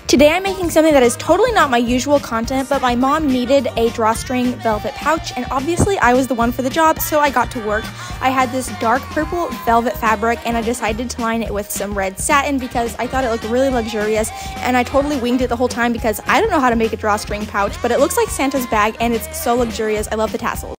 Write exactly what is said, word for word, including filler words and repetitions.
Today I'm making something that is totally not my usual content, but my mom needed a drawstring velvet pouch, and obviously I was the one for the job, so I got to work. I had this dark purple velvet fabric, and I decided to line it with some red satin because I thought it looked really luxurious, and I totally winged it the whole time because I don't know how to make a drawstring pouch, but it looks like Santa's bag, and it's so luxurious. I love the tassels.